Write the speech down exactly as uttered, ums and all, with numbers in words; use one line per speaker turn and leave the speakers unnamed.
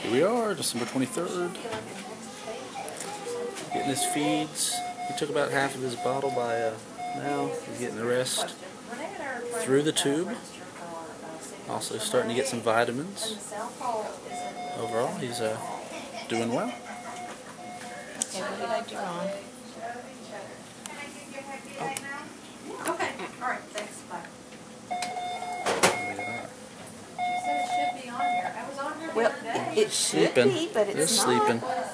Here we are, December twenty-third. Getting his feeds. He took about half of his bottle by uh, now. He's getting the rest through the tube. Also starting to get some vitamins. Overall, he's uh, doing well.
Okay, what did I do wrong?
Oh. Okay, alright, thanks, bye.
There we are.
She said it should be on here. I was on here the
Well,
other day.
it should
Sleeping.
be, but
It's
it's
sleeping.
not.